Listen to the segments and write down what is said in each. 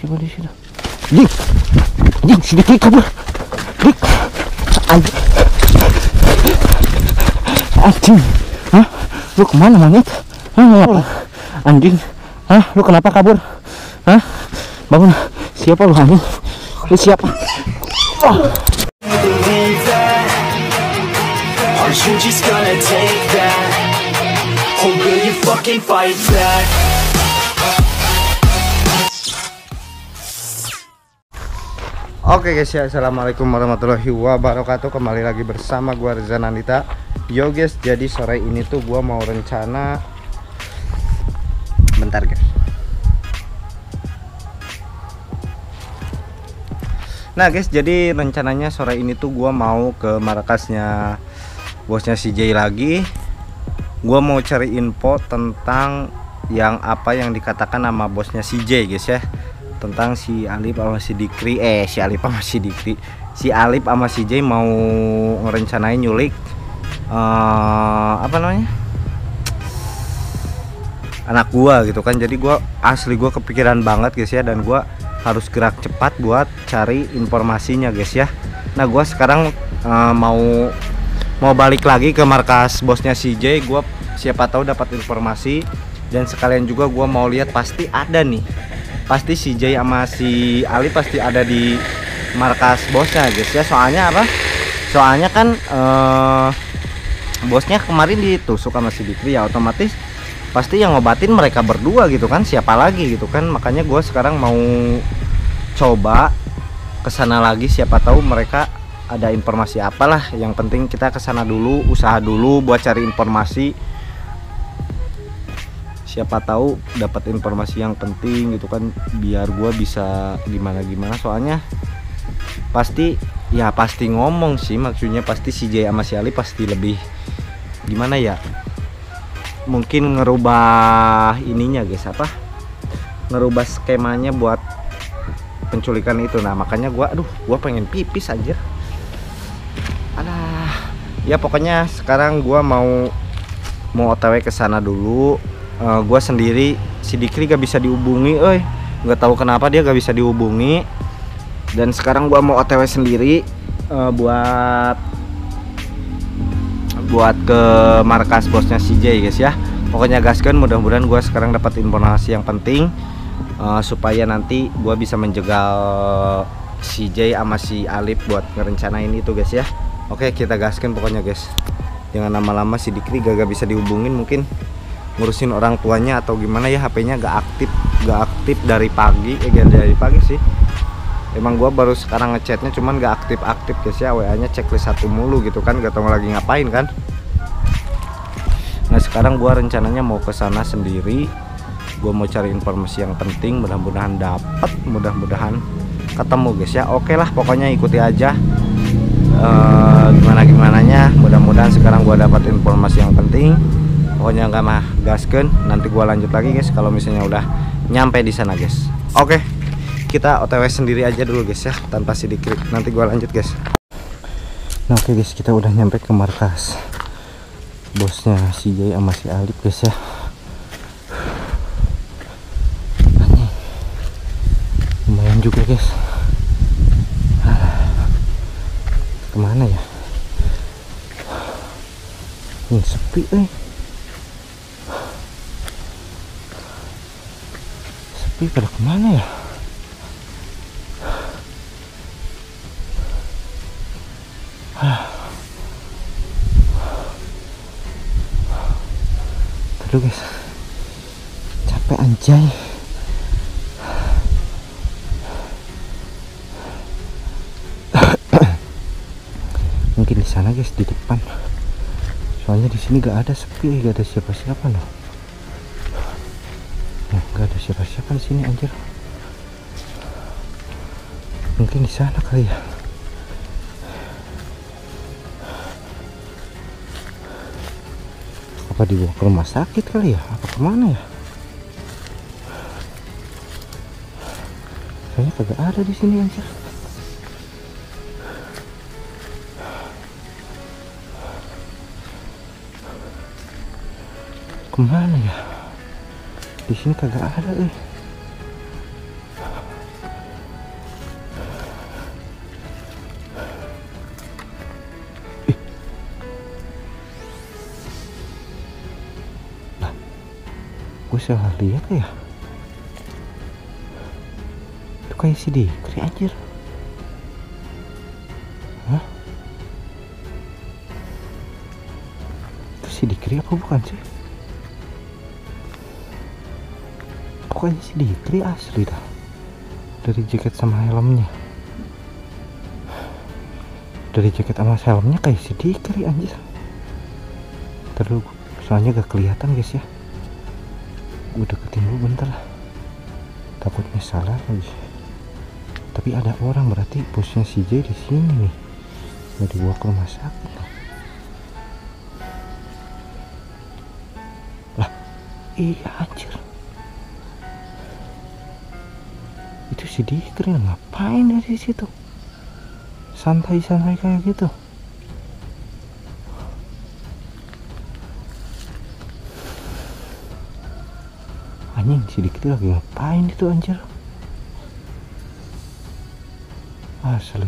siapa di situ? Dik, Dik, si Dik kabur. Dik, anjing, anjing, hah? Lu kemana monyet? Hah, anjing, hah? Lu kenapa kabur? Hah? Bangun, siapa lu anjing? Lu siapa? Aren't you just gonna take that? Or will you fucking fight back? Oke guys ya, assalamualaikum warahmatullahi wabarakatuh. Kembali lagi bersama gua Reza Nandita. Yo guys, jadi sore ini tuh gua mau rencana. Bentar guys. Nah guys, jadi rencananya sore ini tuh gua mau ke markasnya bosnya si Jay lagi. Gua mau cari info tentang yang apa yang dikatakan sama bosnya si Jay guys ya, tentang si Alip sama si Dikri, si Alip sama si Dikri, si Alip sama si Jay mau ngerencanain nyulik apa namanya, anak gua gitu kan. Jadi gua asli gua kepikiran banget guys ya, dan gua harus gerak cepat buat cari informasinya guys ya. Nah gua sekarang mau balik lagi ke markas bosnya si Jay. Gua siapa tahu dapat informasi, dan sekalian juga gua mau lihat, pasti ada nih, pasti si Jay sama si Ali pasti ada di markas bosnya guys ya. Soalnya apa? Soalnya kan bosnya kemarin ditusuk sama si Dikri ya, otomatis pasti yang ngobatin mereka berdua gitu kan, siapa lagi gitu kan. Makanya gue sekarang mau coba kesana lagi, siapa tahu mereka ada informasi apalah. Yang penting kita kesana dulu, usaha dulu buat cari informasi, siapa tahu dapat informasi yang penting gitu kan, biar gua bisa gimana soalnya pasti ngomong sih, maksudnya pasti si Jay sama si Ali pasti lebih gimana ya, mungkin ngerubah ininya guys, apa, ngerubah skemanya buat penculikan itu. Nah makanya gua pengen pipis aja. Alah ya, pokoknya sekarang gua mau OTW ke sana dulu. Gua sendiri, si Dikri gak bisa dihubungi, nggak tahu kenapa dia gak bisa dihubungi. Dan sekarang gua mau OTW sendiri buat ke markas bosnya si Jay guys ya. Pokoknya gaskan, mudah-mudahan gua sekarang dapat informasi yang penting supaya nanti gua bisa menjegal si Jay sama si Alip buat ngerencanain itu guys ya. Oke, kita gaskan pokoknya guys. Jangan lama-lama, si Dikri gak bisa dihubungin, mungkin ngurusin orang tuanya atau gimana ya, HP-nya gak aktif dari pagi. Dari pagi sih, emang gua baru sekarang ngechatnya, cuman gak aktif guys ya. WA-nya checklist 1 mulu gitu kan, gak tahu lagi ngapain kan. Nah sekarang gua rencananya mau ke sana sendiri. Gua mau cari informasi yang penting, mudah-mudahan dapat, mudah-mudahan ketemu guys ya. Oke lah, pokoknya ikuti aja gimana-gimananya. Mudah-mudahan sekarang gua dapat informasi yang penting. Pokoknya nggak mah gasken, nanti gua lanjut lagi guys kalau misalnya udah nyampe di sana guys. Oke, kita OTW sendiri aja dulu guys ya, tanpa si Dikri. Nanti gua lanjut guys. Nah oke guys, kita udah nyampe ke markas bosnya si Jay sama si Alip guys ya. Lumayan juga guys. Kemana ya? Ini sepi Sepi, pada kemana ya? Aduh guys, capek anjay. Mungkin di sana guys, di depan. Soalnya di sini gak ada, sepi, gak ada siapa-siapa loh. Gak ada siapa-siapa di sini anjir. Mungkin di sana kali ya. Apa dibawa ke rumah sakit kali ya? Apa kemana ya? Kayaknya kagak ada di sini anjir. Kemana ya? Di sini kagak ada Gue salah lihat ya. Itu kayak si Dikri anjir. Hah? Itu si Dikri apa bukan sih? Pokoknya si Dikri asli dah. Dari jaket sama helmnya. Dari jaket sama helmnya kayak si Dikri anjir. Terus soalnya gak kelihatan guys ya. Gue deketin dulu bentar lah. Takutnya salah lagi. Tapi ada orang, berarti bosnya si J di sini nih. Mau dibawa ke rumah sakit. Lah, iya anjir. Itu si Dikri ngapain dari situ? Santai-santai kayak gitu. Anjing, si Dikri lagi ngapain itu anjir? Asli.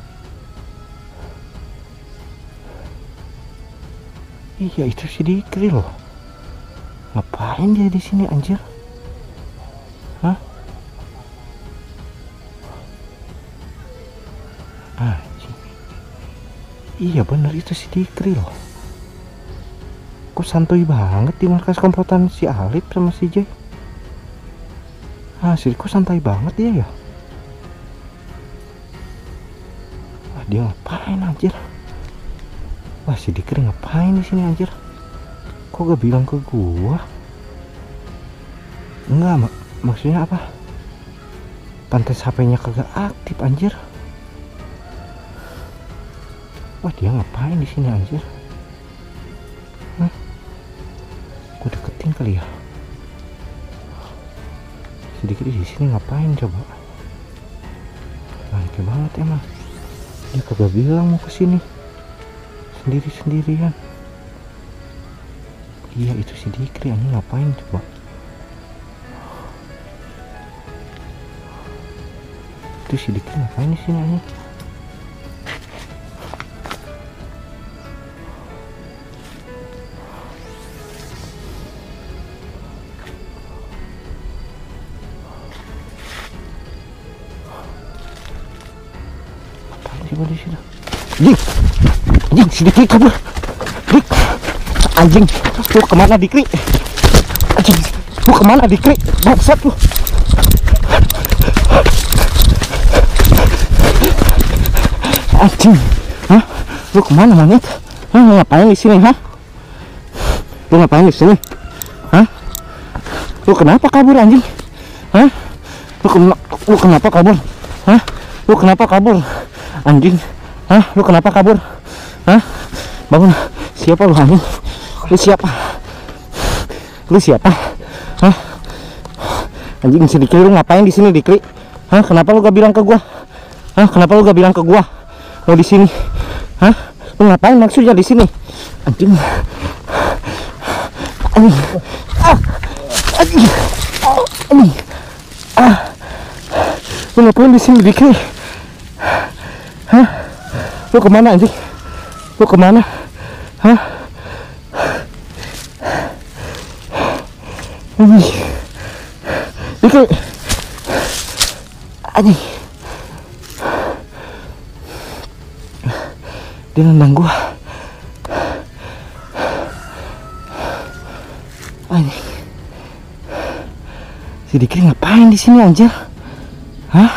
Iya, itu si Dikri loh. Ngapain dia di sini anjir? Hah? Anjing. Iya bener, itu si Dikri loh. Kok santuy banget di markas komplotan si Alip sama si J. Asli, kok santai banget dia ya. Wah, dia ngapain anjir? Wah, si Dikri ngapain di sini anjir? Kok gak bilang ke gua? Enggak, maksudnya apa? Pantes HP-nya kagak aktif anjir. Wah, dia ngapain di sini anjir? Hah? Gua deketin kali ya. Sedikit di sini ngapain coba? Bangke banget emang. Dia kagak bilang mau kesini. Sendiri-sendirian. Iya, itu si Dikri anjing ngapain coba? Itu si Dikri ngapain di sini anjing? Coba di sini. Anjing, si Dikri kabur. Dik, anjing, lu kemana Dikri? Anjing, lu kemana Dikri? Bangsat lu. Anjing, hah? Lu kemana monyet? Hah, ngapain di sini, hah? Lu ngapain di sini? Hah? Lu kenapa kabur anjing? Hah? Lu kenapa kabur? Hah? Lu kenapa kabur? Anjing, hah? Lu kenapa kabur? Hah? Bangun, siapa lu anjing? Lu siapa? Lu siapa? Hah? Anjing, si Dikri lu ngapain di sini Dikri? Hah? Kenapa lu gak bilang ke gua? Hah? Kenapa lu gak bilang ke gua? Lu di sini? Hah? Lu ngapain maksudnya di sini? Anjing. Anjing. Anjing. Anjing. Lu ngapain di sini Dikri? Hah? Lu kemana anjing? Lu kemana? Hah? Anjing. Dikri. Anjing. Dia nendang gua. Anjing. Si Dikri ngapain di sini anjir? Hah?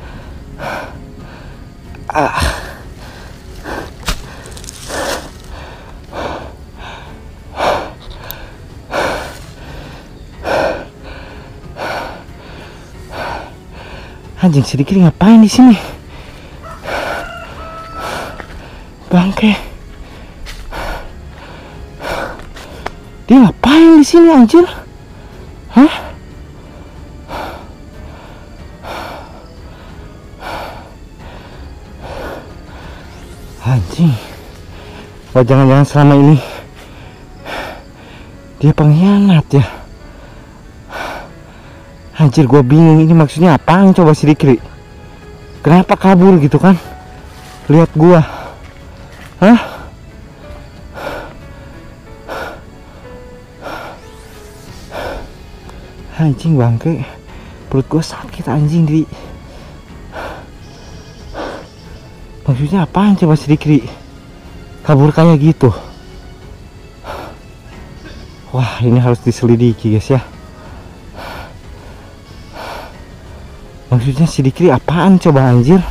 Anjing, si Dikri ngapain di sini? Bangke. Dia ngapain di sini anjir? Hah? Anjing. Oh, jangan-jangan selama ini dia pengkhianat ya. Anjir, gua bingung ini maksudnya apaan coba si Dikri? Kenapa kabur gitu kan? Lihat gua. Hah? Anjing bangke, perut gua sakit anjing Dri. Maksudnya apaan coba si Dikri kabur kayak gitu? Wah, ini harus diselidiki guys ya. Maksudnya si Dikri apaan coba anjir?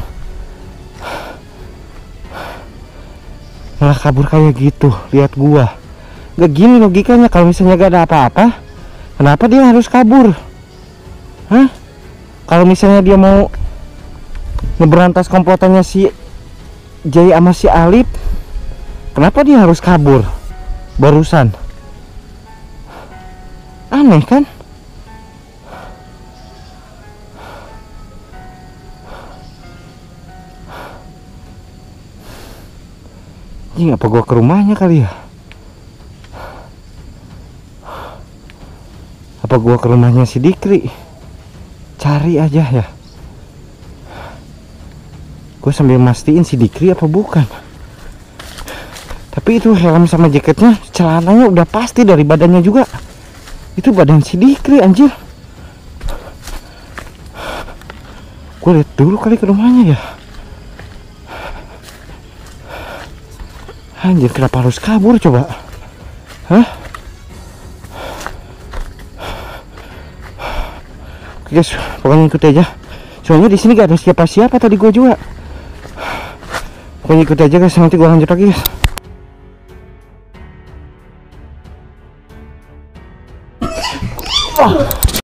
Malah kabur kayak gitu, lihat gua. Gak gini logikanya, kalau misalnya gak ada apa-apa, kenapa dia harus kabur? Hah? Kalau misalnya dia mau ngeberantas komplotannya si Jay sama si Alip, kenapa dia harus kabur barusan? Aneh kan? Ini apa gua ke rumahnya kali ya? Apa gua ke rumahnya si Dikri? Cari aja ya. Gue sambil mastiin si Dikri apa bukan. Tapi itu helm sama jaketnya, celananya udah pasti dari badannya juga. Itu badan si Dikri anjir. Gue lihat dulu kali ke rumahnya ya. Anjir, kenapa harus kabur coba? Hah? Oke guys, pokoknya ikut aja. Soalnya di sini gak ada siapa-siapa tadi gue juga. Pokoknya ikut aja guys, nanti gue lanjut lagi guys.